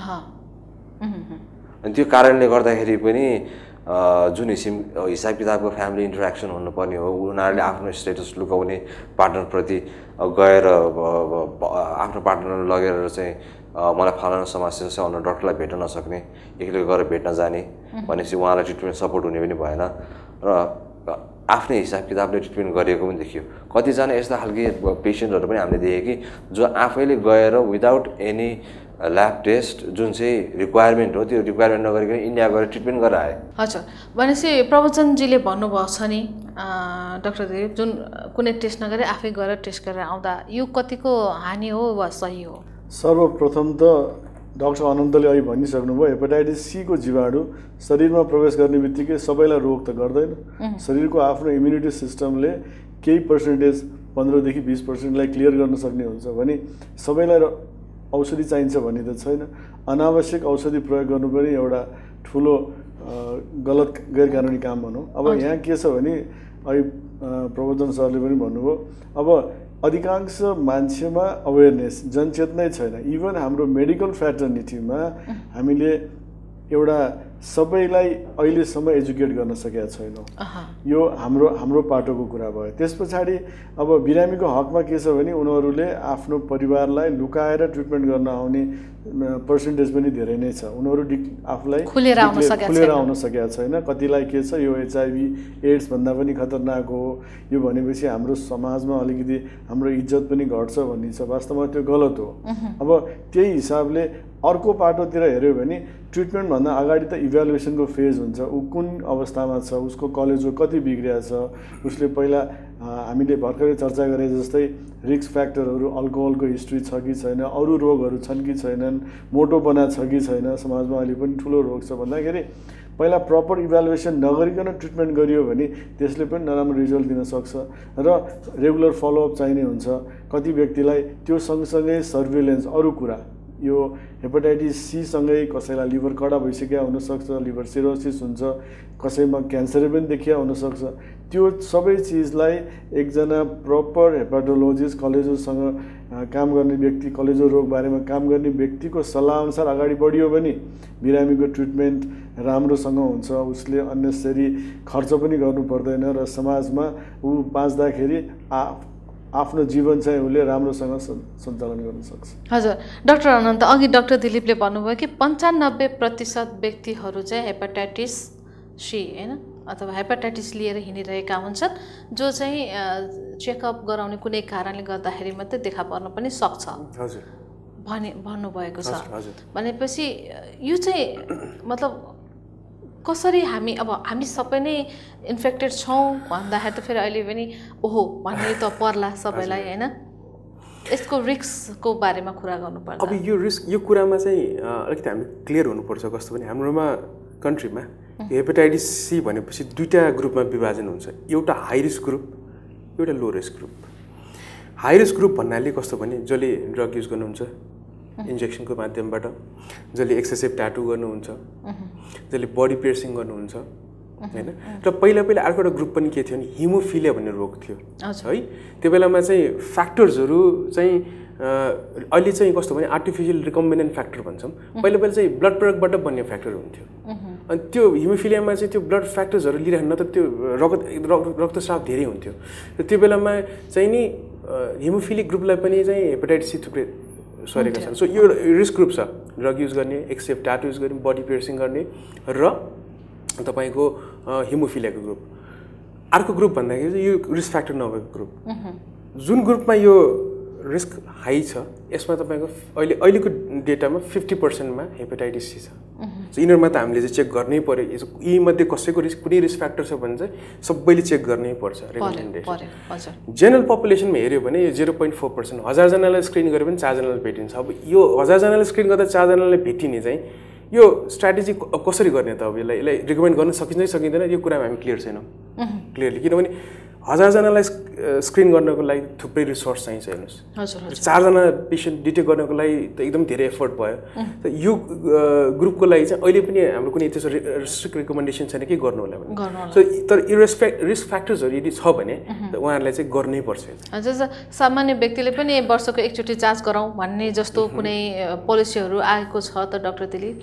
अनि त्यो कारणले गर्दाखेरि पनि जुन हिसाब किताबको फ्यामिली इन्टरेक्सन हुनुपर्ने हो, उनीहरूले आफ्नो स्टेटस लुकाउने पार्टनरप्रति गएर आफ्नो पार्टनर लगेर चाहिँ मलाई फलाना समस्या छ भनेर डक्टरलाई भेट्न नसक्ने, एक्लै गएर भेट्न जाने भनेपछि उहाँलाई ट्रिटमेन्ट सपोर्ट हुने पनि भएन र आफ्नै हिसाब किताबले ट्रिटमेन्ट गरिएको पनि देखियो। कतिजना यस्ता खालके पेसेन्टहरू पनि हामीले देख्यौँ कि जो आफैले गएर विदाउट एनी ल्याब टेस्ट जुन चाहिँ रिक्वायरमेन्ट हो त्यो रिक्वायरमेन्ट नगरिकन इन्डिया गएर ट्रिटमेन्ट गरेर आए। हजुर, भनेपछि प्रवचनजीले भन्नुभएको छ नि डाक्टर देव, जुन कुनै टेस्ट नगरे आफै गएर टेस्ट गरेर आउँदा यो कतिको हानि हो वा सही हो? सर्वप्रथम त डाक्टर अनन्तले अहिले भनिसक्नुभयो, हेपाटाइटिस सीको जीवाणु शरीरमा प्रवेश गर्ने बित्तिकै सबैलाई रोग त गर्दैन। शरीरको आफ्नो इम्युनिटी सिस्टमले केही पर्सेन्टेज 15 देखि 20%लाई क्लियर गर्न सक्ने हुन्छ भने सबैलाई औषधि चाहिन्छ भन्ने त छैन। अनावश्यक औषधि प्रयोग गर्नु पनि एउटा ठुलो गलत गैर कानुनी काम भनौँ। अब यहाँ के छ भने अहिले प्रबोधन सरले पनि भन्नुभयो, अब अधिकांश मान्छेमा अवेरनेस जनचेतनै छैन। इभन हाम्रो मेडिकल फ्याटर्निटीमा हामीले एउटा सबैलाई अहिलेसम्म एजुकेट गर्न सकेका छैनौँ। यो हाम्रो पाटोको कुरा भयो। त्यस पछाडि अब बिरामीको हकमा के छ भने उनीहरूले आफ्नो परिवारलाई लुकाएर ट्रिटमेन्ट गर्न आउने पर्सेन्टेज पनि धेरै नै छ। उनीहरू आफूलाई खुलेर आउन सकेका छैन। कतिलाई के छ, यो HIV एड्स भन्दा पनि खतरनाक हो, यो भनेपछि हाम्रो समाजमा अलिकति हाम्रो इज्जत पनि घट्छ भन्ने छ। वास्तवमा त्यो गलत हो। अब त्यही हिसाबले अर्को पाटोतिर हेऱ्यो भने ट्रिटमेन्टभन्दा अगाडि त इभ्यालुएसनको फेज हुन्छ। ऊ कुन अवस्थामा छ, उसको कलेजो कति बिग्रिया छ, उसले पहिला हामीले भर्खरै चर्चा गरे जस्तै रिस्क फ्याक्टरहरू, अल्कोहलको हिस्ट्री छ कि छैन, अरू रोगहरू छन् कि छैनन्, मोटोपना छ कि छैन, समाजमा अहिले पनि ठुलो रोग छ भन्दाखेरि पहिला प्रपर इभ्यालुएसन नगरिकन ट्रिटमेन्ट गरियो भने त्यसले पनि नराम्रो रिजल्ट दिन सक्छ र रेगुलर फलोअप चाहिने हुन्छ। कति व्यक्तिलाई त्यो सँगसँगै सर्भिलेन्स, अरू कुरा, यो हेपाटाइटिस C सँगै कसैलाई लिभर कडा भइसक्यो हुनसक्छ, लिभर सिरोसिस हुन्छ, कसैमा क्यान्सर पनि देखिया हुनसक्छ। त्यो सबै चिजलाई एकजना प्रपर हेपाटोलोजिस्ट, कलेजोसँग काम गर्ने व्यक्ति, कलेजो रोग बारेमा काम गर्ने व्यक्तिको सल्लाहअनुसार अगाडि बढियो भने बिरामीको ट्रिटमेन्ट राम्रोसँग हुन्छ। उसले अन्नेसरी खर्च पनि गर्नु पर्दैन र समाजमा ऊ बाँच्दाखेरि आफ्नो जीवन चाहिँ उसले राम्रोसँग सञ्चालन गर्न सक्छ। हजुर डाक्टर अनन्त, अघि डाक्टर दिलीपले भन्नुभयो कि 95% व्यक्तिहरू चाहिँ हेपाटाइटिस C हैन अथवा हेपाटाइटिस लिएर हिँडिरहेका हुन्छन्, जो चाहिँ चेकअप गराउने कुनै कारणले गर्दाखेरि मात्रै देखा पर्न पनि सक्छ भन्नुभएको छ। भनेपछि यो चाहिँ मतलब कसरी हामी सबै नै इन्फेक्टेड छौँ भन्दाखेरि त फेरि अहिले पनि ओहो भन्ने त पर्ला सबैलाई हैन। यसको रिस्कको बारेमा कुरा गर्नुपर्दा अब यो कुरामा चाहिँ अलिकति हामी क्लियर हुनुपर्छ। कस्तो भने हाम्रोमा कन्ट्रीमा हेपाटाइटिस C भनेपछि दुईटा ग्रुपमा विभाजन हुन्छ। एउटा हाई रिस्क ग्रुप, एउटा low risk group. High risk group भन्नाले कस्तो भने जसले ड्रग युज गर्नुहुन्छ इन्जेक्सनको माध्यमबाट, जसले एक्सेसिभ ट्याटु गर्नुहुन्छ, जसले बडी पियर्सिङ गर्नुहुन्छ हैन। र पहिला अर्को एउटा ग्रुप पनि के थियो भने हिमोफिलिया भन्ने रोग थियो है। त्यो बेलामा चाहिँ फ्याक्टर्सहरू चाहिँ अहिले चाहिँ कस्तो भने आर्टिफिसियल रिकम्बिनेन्ट फ्याक्टर भन्छौँ। पहिला चाहिँ ब्लड प्रडक्टबाट बन्ने फ्याक्टर हुन्थ्यो। अनि त्यो हिमोफिलियामा चाहिँ त्यो ब्लड फ्याक्टर्सहरू लिइरहनु न त त्यो रक्तस्राव धेरै हुन्थ्यो। र त्यो बेलामा चाहिँ नि हिमोफिलिक ग्रुपलाई पनि चाहिँ हेपाटाइटिस C थुप्रै सरेका छन्। सो यो रिस्क ग्रुप छ, ड्रग युज गर्ने, एक्सेसिभ ट्याटु युज गर्ने, बडी पियर्सिङ गर्ने र तपाईँको हिमोफिलियाको ग्रुप। अर्को ग्रुप भन्दाखेरि चाहिँ यो रिस्क फ्याक्टर नभएको ग्रुप। जुन ग्रुपमा यो रिस्क हाई छ यसमा तपाईँको अहिलेको डेटामा 50%मा हेपाटाइटिस C छ। सो यिनीहरूमा त हामीले चाहिँ चेक गर्नै पर्यो। यीमध्ये कसैको कुनै रिस्क फ्याक्टर छ भने चाहिँ सबैले चेक गर्नै पर्छ रेकमेन्डेसन। जेनरल पपुलेसनमा हेऱ्यो भने यो 0.4%, 1000 जनालाई स्क्रिन गरे पनि 4 जनालाई भेटिन्छ। अब यो 1000 जनालाई स्क्रिन गर्दा 4 जनालाई भेटिने चाहिँ यो स्ट्राटेजी कसरी गर्ने त? अब यसलाई रिकमेन्ड गर्न सकिन्छ सकिँदैन यो कुरामा हामी क्लियर छैनौँ क्लियरली। किनभने 1000 जनालाई स्क्रिन गर्नको लागि थुप्रै रिसोर्स चाहिन्छ। हेर्नुहोस् 4 जना पेसेन्ट डिटेक्ट गर्नको लागि त एकदम धेरै एफोर्ट भयो। यो ग्रुपको लागि चाहिँ अहिले पनि हाम्रो कुनै त्यस्तो स्ट्रिक्ट रिकमेन्डेसन छैन के गर्नु होला भने। सो तर यो रिस्क फ्याक्टर्सहरू यदि छ भने उहाँहरूलाई चाहिँ गर्नै पर्छ। जस्तो सामान्य व्यक्तिले पनि वर्षको एकचोटि जाँच गराउँ भन्ने जस्तो कुनै पोलिसीहरू आएको छ त डाक्टर दिलीप?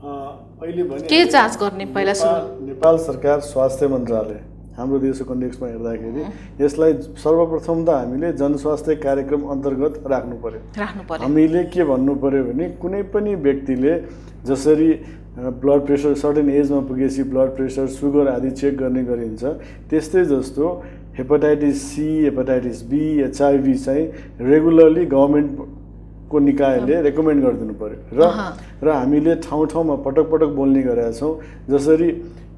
अहिले भने के जाँच गर्ने पहिला सुरु? नेपाल सरकार स्वास्थ्य मन्त्रालय हाम्रो देशको कन्टेक्स्टमा हेर्दाखेरि यसलाई सर्वप्रथम त हामीले जनस्वास्थ्य कार्यक्रम अन्तर्गत राख्नु पर्यो। हामीले के भन्नु पर्यो भने कुनै पनि व्यक्तिले जसरी ब्लड प्रेसर सर्टेन एजमा पुगेपछि ब्लड प्रेसर, सुगर आदि चेक गर्ने गरिन्छ, त्यस्तै जस्तो hepatitis C, hepatitis B, HIV चाहिँ रेगुलरली गभर्मेन्टको निकायले रेकमेन्ड गरिदिनु पर्यो। र हामीले ठाउँ ठाउँमा पटक पटक बोल्ने गरेका छौँ। जसरी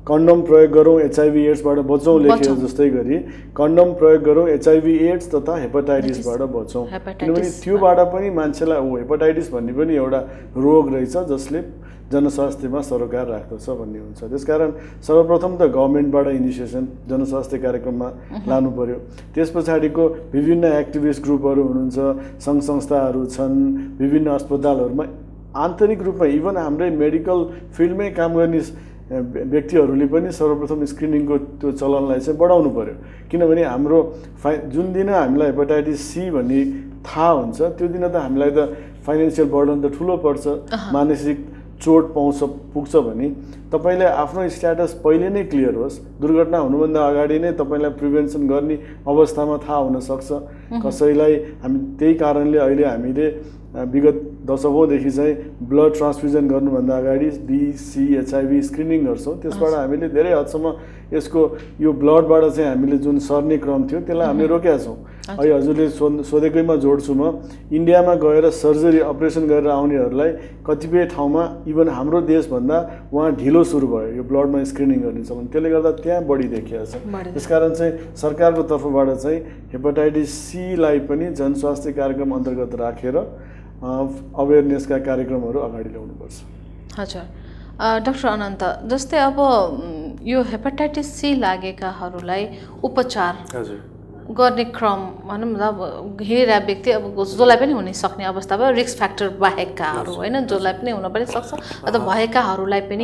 कन्डम प्रयोग गरौँ एचआइभी एड्सबाट बचौँ लेखेको जस्तै गरी कन्डम प्रयोग गरौँ एचआइभी एड्स तथा हेपाटाइटिसबाट बचौँ। किनभने त्योबाट पनि मान्छेलाई हेपाटाइटिस भन्ने पनि एउटा रोग रहेछ जसले जनस्वास्थ्यमा सरोकार राख्दछ भन्ने हुन्छ। त्यसकारण सर्वप्रथम त गभर्मेन्टबाट इनिसिएसन जनस्वास्थ्य कार्यक्रममा लानु पर्यो। त्यस पछाडिको विभिन्न एक्टिभिस्ट ग्रुपहरू हुनुहुन्छ, सङ्घ संस्थाहरू छन्, विभिन्न अस्पतालहरूमा आन्तरिक रूपमा इभन हाम्रै मेडिकल फिल्डमै काम गर्ने व्यक्तिहरूले पनि सर्वप्रथम स्क्रिनिङको त्यो चलनलाई चाहिँ बढाउनु पर्यो। किनभने हाम्रो जुन दिन हामीलाई हेपाटाइटिस सी भन्ने थाहा हुन्छ त्यो दिन त हामीलाई त फाइनेन्सियल बर्डन त ठुलो पर्छ, मानसिक चोट पुग्छ भने तपाईँले आफ्नो स्ट्याटस पहिले नै क्लियर होस्। दुर्घटना हुनुभन्दा अगाडि नै तपाईँलाई प्रिभेन्सन गर्ने अवस्थामा थाहा हुनसक्छ कसैलाई। हामी त्यही कारणले अहिले हामीले विगत दशकौँदेखि चाहिँ ब्लड ट्रान्सफ्युजन गर्नुभन्दा अगाडि BC HIV स्क्रिनिङ गर्छौँ। त्यसबाट हामीले धेरै हदसम्म यसको यो ब्लडबाट चाहिँ हामीले जुन सर्ने क्रम थियो त्यसलाई हामीले रोकेका छौँ। अहिले हजुरले सोधेकैमा जोड्छु म, इन्डियामा गएर सर्जरी अपरेसन गरेर आउनेहरूलाई कतिपय ठाउँमा इभन हाम्रो देशभन्दा उहाँ ढिलो सुरु भयो यो ब्लडमा स्क्रिनिङ गर्ने चलन, त्यसले गर्दा त्यहाँ बढी देखिएको छ। त्यसकारण चाहिँ सरकारको तर्फबाट चाहिँ हेपाटाइटिस C लाई पनि जनस्वास्थ्य कार्यक्रम अन्तर्गत राखेर अवेरनेसका कार्यक्रमहरू अगाडि ल्याउनुपर्छ। हजुर डाक्टर अनन्त, जस्तै अब यो हेपाटाइटिस C लागेकाहरूलाई उपचार गर्ने क्रम भनौँ न, अब हिँडिरहेको व्यक्ति अब जसलाई पनि हुन सक्ने अवस्था भयो, रिस्क फ्याक्टर बाहेककाहरू होइन, जसलाई पनि हुन पनि सक्छ अथवा भएकाहरूलाई पनि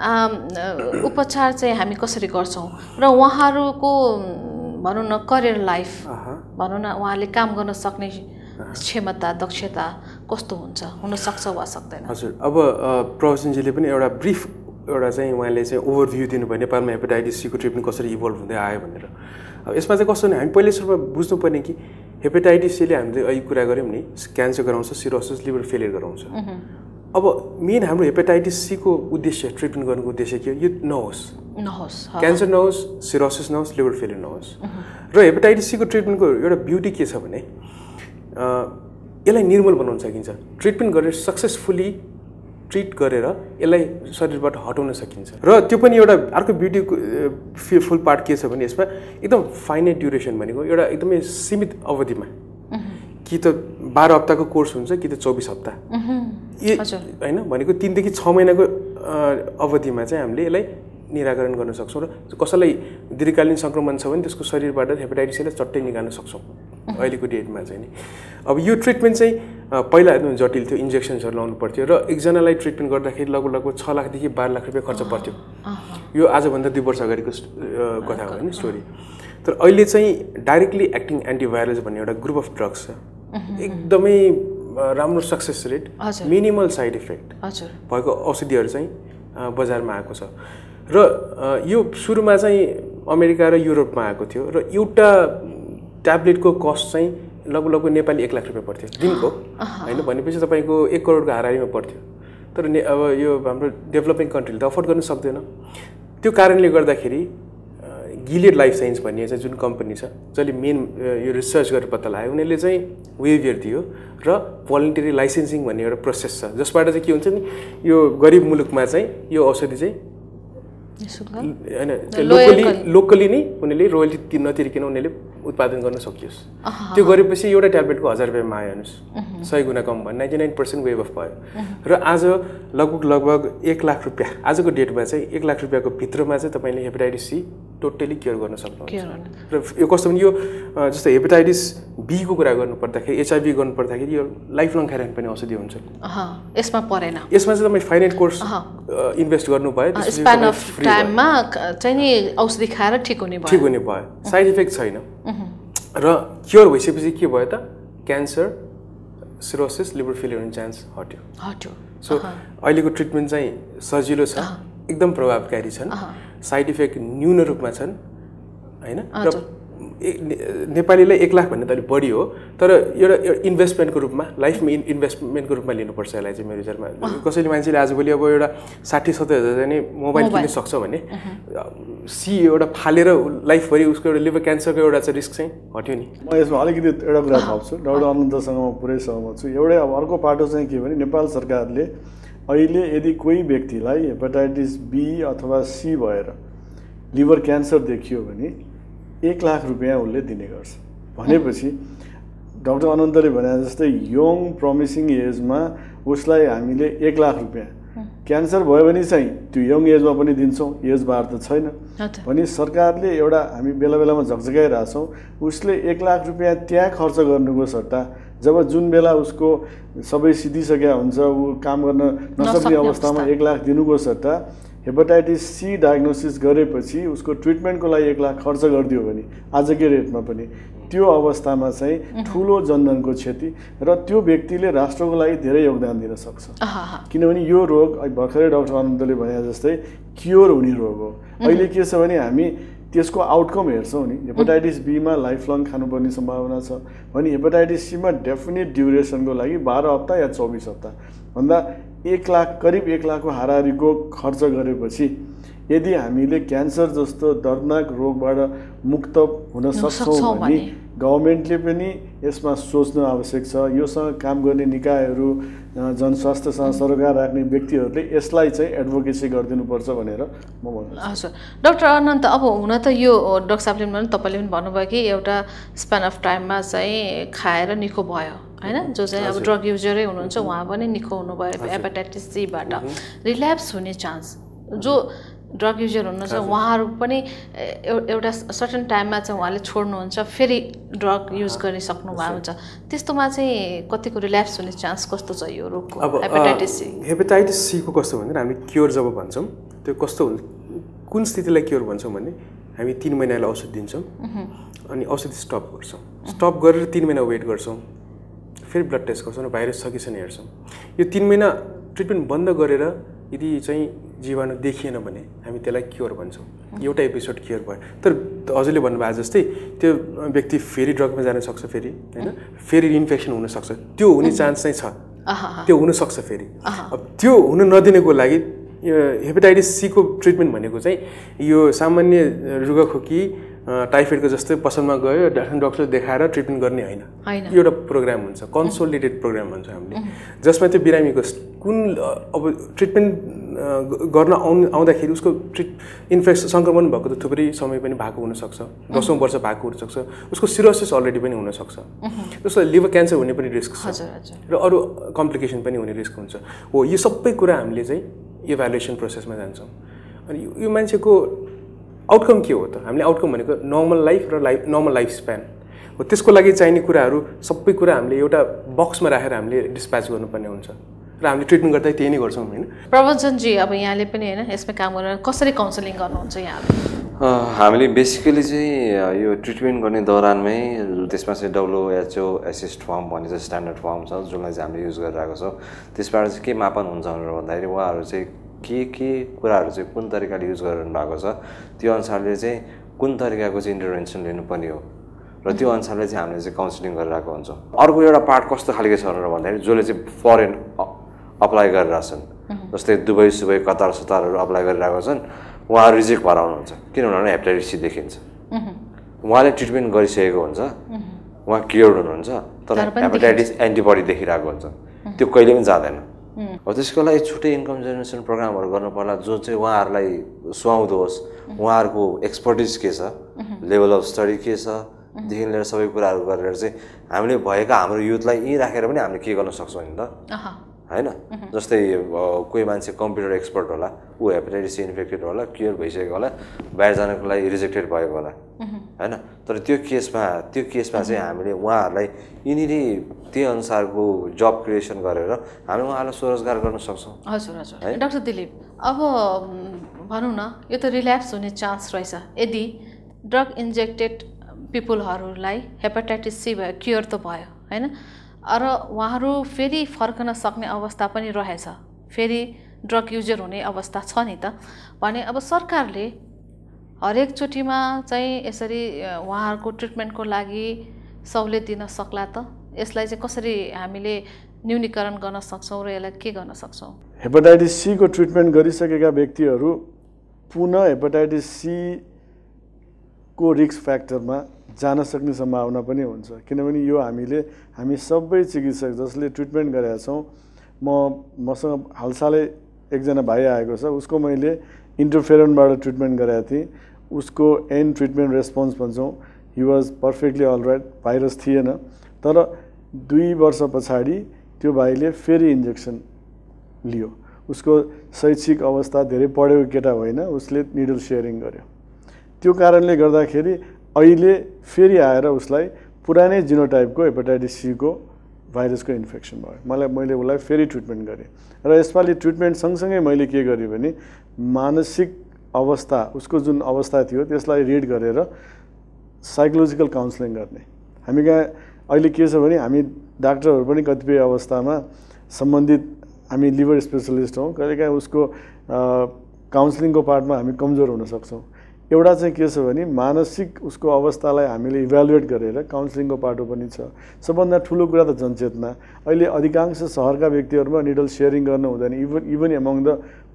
उपचार चाहिँ हामी कसरी गर्छौँ र उहाँहरूको भनौँ न करियर लाइफ भनौँ न उहाँले काम गर्न सक्ने क्षमता दक्षता कस्तो हुन्छ, हुनसक्छ वा सक्दैन? हजुर, अब प्रोफेसरजीले पनि एउटा ब्रिफ एउटा चाहिँ उहाँले चाहिँ ओभरभ्यू दिनुभयो नेपालमा हेपाटाइटिस C को ट्रिटमेन्ट कसरी इभल्भ हुँदै आयो भनेर। अब यसमा चाहिँ कस्तो भने हामी पहिलो सुरुमा बुझ्नुपर्ने कि हेपाटाइटिस C ले हामीले अहिले कुरा गऱ्यौँ नि, क्यान्सर गराउँछ, सिरोसिस, लिभर फेलियर गराउँछ। अब मेन हाम्रो हेपाटाइटिस C को उद्देश्य ट्रिटमेन्ट गर्नुको उद्देश्य के हो? यो नहोस्, क्यान्सर नहोस्, सिरोसिस नहोस्, लिभर फेलियर नहोस्। र हेपाटाइटिस C को ट्रिटमेन्टको एउटा ब्युटी के छ भने यसलाई निर्मूल बनाउन सकिन्छ। ट्रिटमेन्ट गरेर सक्सेसफुली ट्रिट गरेर यसलाई शरीरबाट हटाउन सकिन्छ। र त्यो पनि एउटा अर्को ब्युटिफुल पार्ट के छ भने यसमा एकदम फाइनाइट ड्युरेसन भनेको एउटा एकदमै सीमित अवधिमा, कि त 12 हप्ताको कोर्स हुन्छ कि त 24 हप्ता होइन, भनेको 3 देखि 6 महिनाको अवधिमा चाहिँ हामीले यसलाई निराकरण गर्न सक्छौँ। र कसैलाई दीर्घकालीन सङ्क्रमण छ भने त्यसको शरीरबाट हेपाटाइटिस C लाई चट्टै निकाल्न सक्छौँ अहिलेको डेटमा चाहिँ नि। अब यो ट्रिटमेन्ट चाहिँ पहिला एकदम जटिल थियो, इन्जेक्सन्सहरू लाउनु पर्थ्यो र एकजनालाई ट्रिटमेन्ट गर्दाखेरि लगभग 6 लाखदेखि 12 लाख रुपियाँ खर्च पर्थ्यो। यो आजभन्दा 2 वर्ष अगाडिको कथा हो नि, स्टोरी। तर अहिले चाहिँ डाइरेक्टली एक्टिङ एन्टिभाइरस भन्ने एउटा ग्रुप अफ ड्रग्स छ, एकदमै राम्रो success rate, minimal side effect भएको औषधिहरू चाहिँ बजारमा आएको छ। र यो सुरुमा चाहिँ अमेरिका र युरोपमा आएको थियो र एउटा ट्याब्लेटको कस्ट चाहिँ लगभग नेपाली 1 लाख रुपियाँ पर्थ्यो दिनको होइन, भनेपछि तपाईँको 1 करोडको हाराहारीमा पर्थ्यो। तर अब यो हाम्रो डेभलपिङ कन्ट्रीले त अफोर्ड गर्न सक्दैन। त्यो कारणले गर्दाखेरि गिलियड लाइफ साइन्स भन्ने चाहिँ जुन कम्पनी छ जसले मेन यो रिसर्च गरेर पत्ता लगायो, उनीहरूले चाहिँ वेभियर दियो र भोलन्टरी लाइसेन्सिङ भन्ने एउटा प्रोसेस छ जसबाट चाहिँ के हुन्छ नि, यो गरिब मुलुकमा चाहिँ यो औषधि चाहिँ होइन लोकली नै उनीहरूले रोयल्टी नतिरिकन उनीहरूले उत्पादन गर्न सकियोस्। त्यो गरेपछि एउटा ट्याब्लेटको 1000 रुपियाँमा आयो हेर्नुहोस्, 100 गुणा कम भयो, 99% वेभ अफ भयो। र आज लगभग 1 लाख रुपियाँ आजको डेटमा चाहिँ 1 लाख रुपियाँको भित्रमा चाहिँ तपाईँले हेपाटाइटिस C टोटली क्योर गर्न सक्नुहुन्छ। र यो कस्तो भने यो जस्तो हेपाटाइटिस B को कुरा गर्नुपर्दाखेरि, HIV गर्नुपर्दाखेरि यो लाइफ लङ खाइरहने पनि औषधि हुन्छ। यसमा परेन, यसमा चाहिँ तपाईँ फाइनाइट कोर्स इन्भेस्ट गर्नु भयो, स्प्यान अफ टाइममा चाहिँ नि औषधि खाएर ठिक हुने भयो, साइड इफेक्ट छैन। र क्योर भइसकेपछि के भयो त, क्यान्सर, सिरोसिस, लिभर फेलियर हुने चान्स हट्यो। सो अहिलेको ट्रिटमेन्ट चाहिँ सजिलो छ, एकदम प्रभावकारी छन्, साइड इफेक्ट न्यून रूपमा छन् होइन। र नेपालीलाई 1 लाख भन्ने त अलिक बढी हो, तर एउटा इन्भेस्टमेन्टको रूपमा, लाइफमा इन्भेस्टमेन्टको रूपमा लिनुपर्छ यसलाई चाहिँ मेरो विचारमा। कसैले मान्छेले आजभोलि अब एउटा 60-70 हजार चाहिँ मोबाइल किन्न सक्छ भने C एउटा फालेर लाइफभरि उसको एउटा लिभर क्यान्सरको एउटा चाहिँ रिस्क चाहिँ हट्यो नि। म यसमा अलिकति एउटा कुरा थप्छु, डाक्टर अनन्तसँग म पुरै सहमत छु। एउटा अब अर्को पाटो चाहिँ के भने नेपाल सरकारले अहिले यदि कोही व्यक्तिलाई हेपाटाइटिस बी अथवा सी भएर लिभर क्यान्सर देखियो भने 1 लाख रुपियाँ उसले दिने गर्छ। भनेपछि डाक्टर अनन्तले भने जस्तै यङ प्रमिसिङ एजमा उसलाई हामीले 1 लाख रुपियाँ, क्यान्सर भयो भने चाहिँ त्यो यङ एजमा पनि दिन्छौँ, एज बार त छैन भने सरकारले एउटा हामी बेला बेलामा झकझकाइरहेछौँ, उसले 1 लाख रुपियाँ त्यहाँ खर्च गर्नुको सट्टा जब जुन बेला उसको सबै सिधिसकेका हुन्छ, ऊ काम गर्न नसक्ने अवस्थामा 1 लाख दिनुको सट्टा हेपाटाइटिस सी डायग्नोसिस गरेपछि उसको ट्रिटमेन्टको लागि 1 लाख खर्च गरिदियो भने आजकै रेटमा पनि त्यो अवस्थामा चाहिँ ठुलो जनधनको क्षति र त्यो व्यक्तिले राष्ट्रको लागि धेरै योगदान दिन सक्छ। किनभने यो रोग भर्खरै डाक्टर अनन्तले भने जस्तै क्योर हुने रोग हो। अहिले के छ भने हामी त्यसको आउटकम हेर्छौँ नि, हेपाटाइटिस बीमा लाइफ लङ खानुपर्ने सम्भावना छ भने हेपाटाइटिस सीमा डेफिनेट ड्युरेसनको लागि 12 हप्ता या 24 हप्ता भन्दा 1 लाख करिब 1 लाखको हाराहारीको खर्च गरेपछि यदि हामीले क्यान्सर जस्तो दर्दनाक रोगबाट मुक्त हुन सक्छौँ भने गभर्मेन्टले पनि यसमा सोच्नु आवश्यक छ। योसँग काम गर्ने निकायहरू, जनस्वास्थ्यसँग सरोकार राख्ने व्यक्तिहरूले यसलाई चाहिँ एडभोकेसी गरिदिनुपर्छ भनेर म भन्छु। हजुर डाक्टर अनन्त, अब हुन त यो डाक्टर साहबले पनि तपाईँले पनि भन्नुभयो कि एउटा स्प्यान अफ टाइममा चाहिँ खाएर निको भयो हैन, जो चाहिँ अब ड्रग युजरै हुनुहुन्छ उहाँ पनि निको हुनुभयो हेपाटाइटिस सीबाट। रिल्याप्स हुने चान्स जो ड्रग युजर हुनुहुन्छ उहाँहरू पनि एउटा सर्टन टाइममा चाहिँ उहाँले छोड्नुहुन्छ, फेरि ड्रग युज गरिसक्नु भएको हुन्छ, त्यस्तोमा चाहिँ कतिको रिल्याप्स हुने चान्स कस्तो छ यो रोगको? हेपाटाइटिस सी, हेपाटाइटिस सीको कस्तो भन्दा हामी क्योर जब भन्छौँ त्यो कस्तो हुन्छ, कुन स्थितिलाई क्योर भन्छौँ भने हामी 3 महिनालाई औषध दिन्छौँ अनि औषधि स्टप गर्छौँ, स्टप गरेर 3 महिना वेट गर्छौँ, फेरि ब्लड टेस्ट गर्छौँ र भाइरस छ कि छैन हेर्छौँ। यो 3 महिना ट्रिटमेन्ट बन्द गरेर यदि चाहिँ जीवाणु देखिएन भने हामी त्यसलाई क्योर भन्छौँ, एउटा एपिसोड क्योर भयो। तर हजुरले भन्नुभएको जस्तै त्यो व्यक्ति फेरि ड्रगमा जान सक्छ, फेरि होइन फेरि इन्फेक्सन हुनसक्छ, त्यो हुने चान्स चाहिँ छ, त्यो हुनसक्छ फेरि। अब त्यो हुन नदिनको लागि हेपाटाइटिस सीको ट्रिटमेन्ट भनेको चाहिँ यो सामान्य रुगाखोकी टाइफाइडको जस्तै पसलमा गयो डाक्टरले देखाएर ट्रिटमेन्ट गर्ने होइन, एउटा प्रोग्राम हुन्छ, कन्सोलिडेटेड प्रोग्राम भन्छ हामीले, जसमा त्यो बिरामीको कुन अब ट्रिटमेन्ट गर्न आउँदाखेरि उसको इन्फेक्सन सङ्क्रमण भएको त थुप्रै समय पनि भएको हुनसक्छ, 10औँ वर्ष भएको हुनसक्छ, उसको सिरोसिस अलरेडी पनि हुनसक्छ, उसलाई लिभर क्यान्सर हुने पनि रिस्क छ र अरू कम्प्लिकेसन पनि हुने रिस्क हुन्छ। हो यो सबै कुरा हामीले चाहिँ इभ्यालुएसन प्रोसेसमा जान्छौँ। अनि यो मान्छेको आउटकम के हो त? हामीले आउटकम भनेको नर्मल लाइफ र नर्मल लाइफ स्प्यान हो, त्यसको लागि चाहिने कुराहरू सबै कुरा हामीले एउटा बक्समा राखेर हामीले डिस्प्याच गर्नुपर्ने हुन्छ र हामीले ट्रिटमेन्ट गर्दा त्यही नै गर्छौँ होइन। प्रवचनजी, अब यहाँले पनि होइन यसमा काम गरेर कसरी काउन्सिलिङ गर्नुहुन्छ यहाँले? हामीले बेसिकली चाहिँ यो ट्रिटमेन्ट गर्ने दौरानमै त्यसमा चाहिँ WHO एसिस्ट फर्म भन्ने चाहिँ स्ट्यान्डर्ड फर्म छ जसलाई चाहिँ हामीले युज गरिरहेको छौँ। त्यसबाट चाहिँ के मापन हुन्छ भनेर भन्दाखेरि उहाँहरू चाहिँ के कुराहरू चाहिँ कुन तरिकाले युज गरिरहनु भएको छ त्यो अनुसारले चाहिँ कुन तरिकाको चाहिँ इन्टरभेन्सन लिनुपर्ने हो र त्यो अनुसारले चाहिँ हामीले चाहिँ काउन्सिलिङ गरिरहेको हुन्छौँ। अर्को एउटा पार्ट कस्तो खालको छ भनेर भन्दाखेरि जसले चाहिँ फरेन अप्लाई गरिरहेछन्, जस्तै दुबई सुबई कतार सतारहरू अप्लाई गरिरहेको छन्, उहाँहरू रिजेक्ट भएर आउनुहुन्छ किनभने हेपाटाइटिस सी देखिन्छ। उहाँले ट्रिटमेन्ट गरिसकेको हुन्छ, उहाँ क्योर्ड हुनुहुन्छ, तर हेपाटाइटिस एन्टिबडी देखिरहेको हुन्छ, त्यो कहिले पनि जाँदैन। हो त्यसको लागि छुट्टै इन्कम जेनेरेसन प्रोग्रामहरू गर्नु पर्ला जो चाहिँ उहाँहरूलाई सुहाउँदो होस्, उहाँहरूको एक्सपर्टिज के छ, लेभल अफ स्टडी के छ देखि लिएर सबै कुराहरू गरेर चाहिँ हामीले भएका हाम्रो युथलाई यहीँ राखेर पनि हामीले के गर्न सक्छौँ नि त होइन। जस्तै कोही मान्छे कम्प्युटर एक्सपर्ट होला, ऊ हेपाटाइटिस सी इन्फेक्टेड होला, क्योर भइसकेको होला, बाहिर जानको लागि रिजेक्टेड भएको होला होइन। तर त्यो केसमा चाहिँ हामीले उहाँहरूलाई यिनीहरू त्यही अनुसारको जब क्रिएसन गरेर हामी उहाँहरूलाई स्वरोजगार गर्न सक्छौँ। हजुर हजुर। डाक्टर दिलीप, अब भनौँ न यो त रिल्याप्स हुने चान्स रहेछ यदि ड्रग इन्जेक्टेड पिपुलहरूलाई हेपाटाइटिस सी भयो, क्योर त भयो होइन, र उहाँहरू फेरि फर्कन सक्ने अवस्था पनि रहेछ, फेरि ड्रग युजर हुने अवस्था छ नि त भने अब सरकारले हरेक चोटिमा चाहिँ यसरी उहाँहरूको ट्रिटमेन्टको लागि सहुलियत दिन सक्ला त? यसलाई चाहिँ कसरी हामीले न्यूनीकरण गर्न सक्छौँ र यसलाई के गर्न सक्छौँ? हेपाटाइटिस सी को ट्रिटमेन्ट गरिसकेका व्यक्तिहरू पुनः हेपाटाइटिस सी को रिस्क फ्याक्टरमा जान सक्ने सम्भावना पनि हुन्छ, किनभने यो हामी सबै चिकित्सक जसले ट्रिटमेन्ट गरेका छौँ मसँग हालसालै एकजना भाइ आएको छ, उसको मैले इन्टरफेरनबाट ट्रिटमेन्ट गराएको थिएँ। उसको एन्ड ट्रिटमेन्ट रेस्पोन्स भन्छौँ, he was perfectly alright, virus थिएन। तर 2 वर्ष पछाडि त्यो भाइले फेरि इन्जेक्सन लियो। उसको शैक्षिक अवस्था धेरै पढेको केटा होइन, उसले निडल सेयरिङ गर्यो। त्यो कारणले गर्दाखेरि अहिले फेरि आएर उसलाई पुरानै जिनोटाइपको हेपाटाइटिस सी को भाइरसको इन्फेक्सन भयो। मैले उसलाई फेरि ट्रिटमेन्ट गरेँ र यसपालि ट्रिटमेन्ट सँगसँगै मैले के गरेँ भने मानसिक अवस्था, उसको जुन अवस्था थियो त्यसलाई रिड गरेर साइकोलोजिकल काउन्सलिङ गर्ने। हामी कहाँ अहिले के छ भने हामी डाक्टरहरू पनि कतिपय अवस्थामा सम्बन्धित, हामी लिभर स्पेसलिस्ट हौँ, कहिलेकाहीँ उसको काउन्सलिङको पार्टमा हामी कमजोर हुन सक्छौँ। एउटा चाहिँ के छ भने मानसिक उसको अवस्थालाई हामीले इभ्यालुएट गरेर काउन्सलिङको पाटो पनि छ। सबभन्दा ठुलो कुरा त जनचेतना। अहिले अधिकांश सहरका व्यक्तिहरूमा निडल सेयरिङ गर्न हुँदैन। इभन एमङ द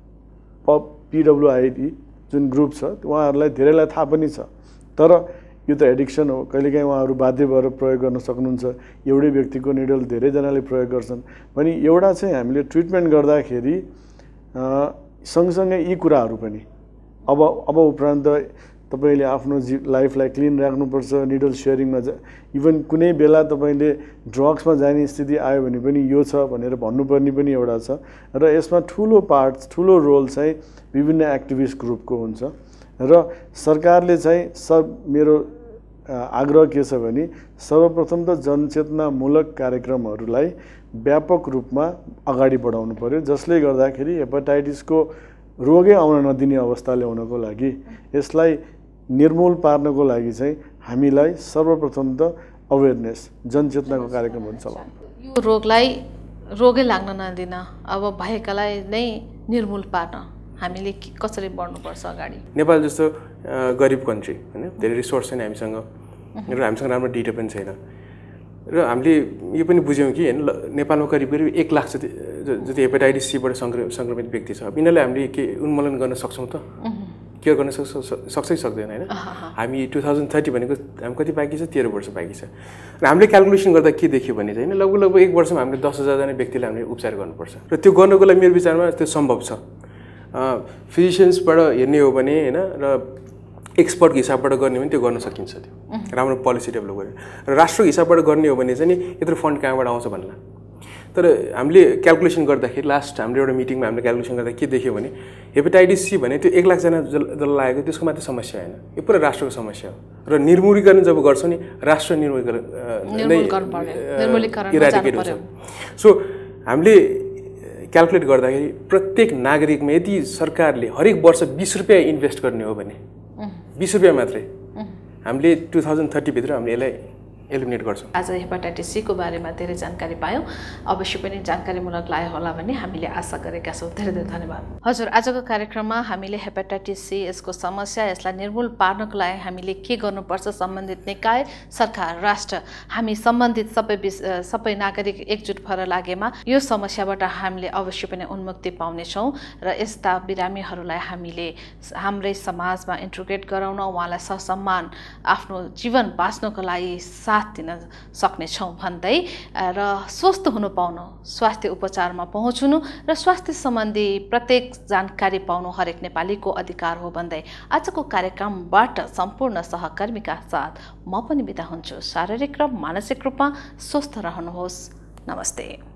PWID जुन ग्रुप छ उहाँहरूलाई धेरैलाई थाहा पनि छ, तर यो त एडिक्सन हो। कहिलेकाहीँ उहाँहरू बाध्य भएर प्रयोग गर्न सक्नुहुन्छ। एउटै व्यक्तिको निडल धेरैजनाले प्रयोग गर्छन् भने एउटा चाहिँ हामीले ट्रिटमेन्ट गर्दाखेरि सँगसँगै यी कुराहरू पनि अब उपरान्त तपाईँले आफ्नो लाइफलाई क्लिन राख्नुपर्छ। निडल सेयरिङमा इभन कुनै बेला तपाईँले ड्रग्समा जाने स्थिति आयो भने पनि यो छ भनेर भन्नुपर्ने पनि एउटा छ। र यसमा ठुलो रोल चाहिँ विभिन्न एक्टिभिस्ट ग्रुपको हुन्छ। र सरकारले चाहिँ मेरो आग्रह के छ भने सर्वप्रथम त जनचेतनामूलक कार्यक्रमहरूलाई व्यापक रूपमा अगाडि बढाउनु पर्यो, जसले गर्दाखेरि हेपाटाइटिसको रोगै आउन नदिने अवस्था ल्याउनको लागि, यसलाई निर्मूल पार्नको लागि चाहिँ हामीलाई सर्वप्रथम त अवेरनेस, जनचेतनाको कार्यक्रमहरू चलाउनु। यो रोगलाई रोगै लाग्न नदिन, अब भएकालाई नै निर्मूल पार्न हामीले कसरी बढ्नुपर्छ अगाडि? नेपाल जस्तो गरिब कन्ट्री होइन, धेरै रिसोर्स छैन हामीसँग र हामीसँग राम्रो डेटा पनि छैन। र हामीले यो पनि बुझ्यौँ कि होइन नेपालमा करिब 1 लाख जति हेपाटाइटिस सीबाट सङ्क्रमित व्यक्ति छ। अब यिनीहरूलाई हामीले के उन्मूलन गर्न सक्छौँ त? केयर गर्न सक्छै सक्दैन होइन। हामी 2030 भनेको हामी कति बाँकी छ? 13 वर्ष बाँकी छ। र हामीले क्यालकुलेसन गर्दा के देख्यो भने चाहिँ लगभग 1 वर्षमा हामीले 10,000 जना व्यक्तिलाई हामीले उपचार गर्नुपर्छ। र त्यो गर्नको लागि मेरो विचारमा त्यो सम्भव छ। फिजिसियन्सबाट हेर्ने हो भने होइन र एक्सपर्टको हिसाबबाट गर्ने भने त्यो गर्न सकिन्छ। त्यो राम्रो पोलिसी डेभलप गरेर र राष्ट्रको हिसाबबाट गर्ने हो भने चाहिँ यत्रो फन्ड कहाँबाट आउँछ भन्ला। तर हामीले क्यालकुलेसन गर्दाखेरि लास्ट हाम्रो एउटा मिटिङमा हामीले क्यालकुलेसन गर्दा के देख्यो भने हेपाटाइटिस सी भने त्यो 1 लाख जना जसलाई लागेको त्यसको मात्रै समस्या होइन, यो पुरा राष्ट्रको समस्या हो। र निर्मूलीकरण जब गर्छौँ नि राष्ट्र इराडिकेट हुन्छ। सो हामीले क्यालकुलेट गर्दाखेरि प्रत्येक नागरिकमा यदि सरकारले हरेक वर्ष 20 रुपियाँ इन्भेस्ट गर्ने हो भने 20 रुपियाँ मात्रै हामीले 2030 भित्र हामीले यसलाई एलिमिनेट गर्छौँ। आज हेपाटाइटिस सी को बारेमा धेरै जानकारी पायौँ, अवश्य पनि जानकारीमूलक लाग्यो होला भन्ने हामीले आशा गरेका छौँ। धेरै धेरै धन्यवाद। हजुर, आजको कार्यक्रममा हामीले हेपाटाइटिस सी, यसको समस्या, यसलाई निर्मूल पार्नको लागि हामीले के गर्नुपर्छ, सम्बन्धित निकाय, सरकार, राष्ट्र, हामी सम्बन्धित सबै नागरिक एकजुट भएर लागेमा यो समस्याबाट हामीले अवश्य पनि उन्मुक्ति पाउनेछौँ र यस्ता बिरामीहरूलाई हामीले हाम्रै समाजमा इन्ट्रोग्रेट गराउन, उहाँलाई ससम्मान आफ्नो जीवन बाँच्नको लागि साथ दिन सक्नेछौँ भन्दै र स्वस्थ हुनु पाउनु, स्वास्थ्य उपचारमा पहुँच हुनु र स्वास्थ्य सम्बन्धी प्रत्येक जानकारी पाउनु हरेक नेपालीको अधिकार हो भन्दै आजको कार्यक्रमबाट सम्पूर्ण सहकर्मीका साथ म पनि बिदा हुन्छु। शारीरिक र मानसिक रूपमा स्वस्थ रहनुहोस्। नमस्ते।